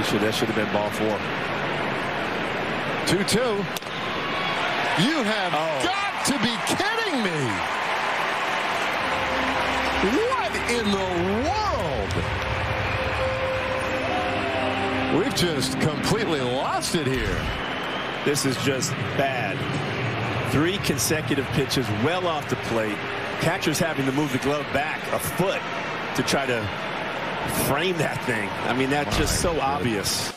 That should have been ball 4. 2-2. You have got to be kidding me. What in the world? We've just completely lost it here. This is just bad. 3 consecutive pitches well off the plate. Catcher's having to move the glove back a foot to try to frame that thing. I mean, that's just so obvious.